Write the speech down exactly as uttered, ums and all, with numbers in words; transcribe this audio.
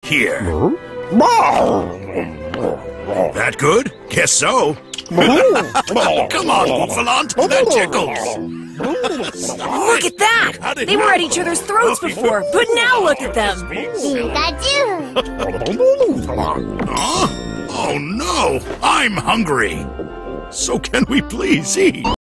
Here. That good? Guess so. Come on, Wolfalant, that tickles. Look at that! They were at each other's throats before, but now look at them! Huh? Oh no! I'm hungry! So can we please eat?